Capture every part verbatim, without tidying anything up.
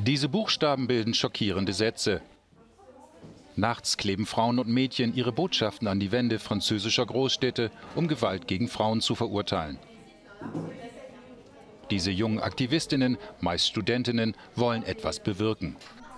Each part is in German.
Diese Buchstaben bilden schockierende Sätze. Nachts kleben Frauen und Mädchen ihre Botschaften an die Wände französischer Großstädte, um Gewalt gegen Frauen zu verurteilen. Diese jungen Aktivistinnen, meist Studentinnen, wollen etwas bewirken.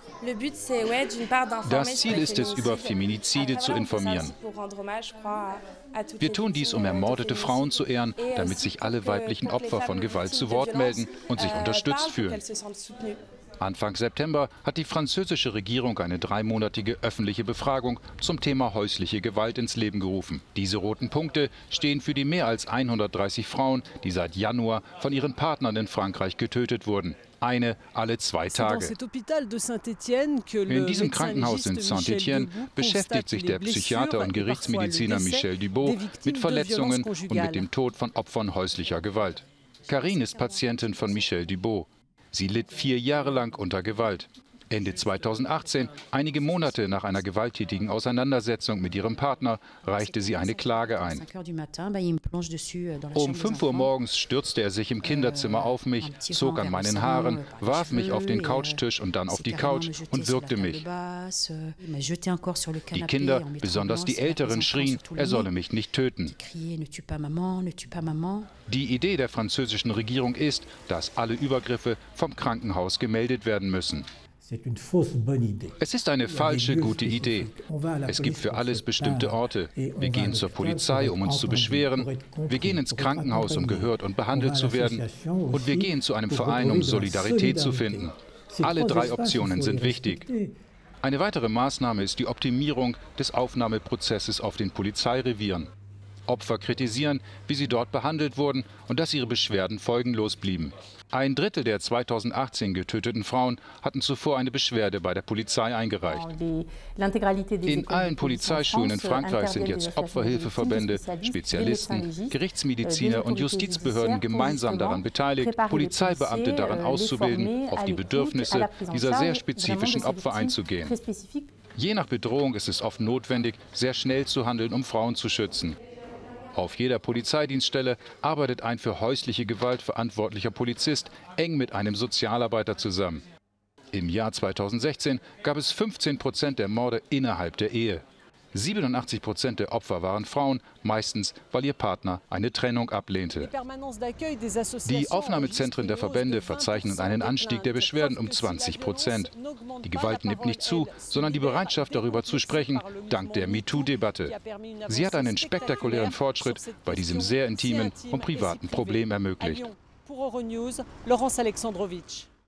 Das Ziel ist es, über Feminizide zu informieren. Wir tun dies, um ermordete Frauen zu ehren, damit sich alle weiblichen Opfer von Gewalt zu Wort melden und sich unterstützt fühlen. Anfang September hat die französische Regierung eine dreimonatige öffentliche Befragung zum Thema häusliche Gewalt ins Leben gerufen. Diese roten Punkte stehen für die mehr als hundertdreißig Frauen, die seit Januar von ihren Partnern in Frankreich getötet wurden. Eine alle zwei Tage. In diesem Krankenhaus in Saint-Étienne beschäftigt sich der Psychiater und Gerichtsmediziner Michel Dubot mit Verletzungen und mit dem Tod von Opfern häuslicher Gewalt. Karine ist Patientin von Michel Dubot. Sie litt vier Jahre lang unter Gewalt. Ende zweitausendachtzehn, einige Monate nach einer gewalttätigen Auseinandersetzung mit ihrem Partner, reichte sie eine Klage ein. Um fünf Uhr morgens stürzte er sich im Kinderzimmer auf mich, zog an meinen Haaren, warf mich auf den Couchtisch und dann auf die Couch und würgte mich. Die Kinder, besonders die Älteren, schrien, er solle mich nicht töten. Die Idee der französischen Regierung ist, dass alle Übergriffe vom Krankenhaus gemeldet werden müssen. Es ist eine falsche, gute Idee. Es gibt für alles bestimmte Orte. Wir gehen zur Polizei, um uns zu beschweren. Wir gehen ins Krankenhaus, um gehört und behandelt zu werden. Und wir gehen zu einem Verein, um Solidarität zu finden. Alle drei Optionen sind wichtig. Eine weitere Maßnahme ist die Optimierung des Aufnahmeprozesses auf den Polizeirevieren. Opfer kritisieren, wie sie dort behandelt wurden und dass ihre Beschwerden folgenlos blieben. Ein Drittel der zweitausendachtzehn getöteten Frauen hatten zuvor eine Beschwerde bei der Polizei eingereicht. In allen Polizeischulen in Frankreich sind jetzt Opferhilfeverbände, Spezialisten, Gerichtsmediziner und Justizbehörden gemeinsam daran beteiligt, Polizeibeamte daran auszubilden, auf die Bedürfnisse dieser sehr spezifischen Opfer einzugehen. Je nach Bedrohung ist es oft notwendig, sehr schnell zu handeln, um Frauen zu schützen. Auf jeder Polizeidienststelle arbeitet ein für häusliche Gewalt verantwortlicher Polizist eng mit einem Sozialarbeiter zusammen. Im Jahr zweitausendsechzehn gab es fünfzehn Prozent der Morde innerhalb der Ehe. siebenundachtzig Prozent der Opfer waren Frauen, meistens weil ihr Partner eine Trennung ablehnte. Die Aufnahmezentren der Verbände verzeichnen einen Anstieg der Beschwerden um zwanzig Prozent. Die Gewalt nimmt nicht zu, sondern die Bereitschaft, darüber zu sprechen, dank der MeToo-Debatte. Sie hat einen spektakulären Fortschritt bei diesem sehr intimen und privaten Problem ermöglicht. Pour Euronews, Laurence Alexandrovitch.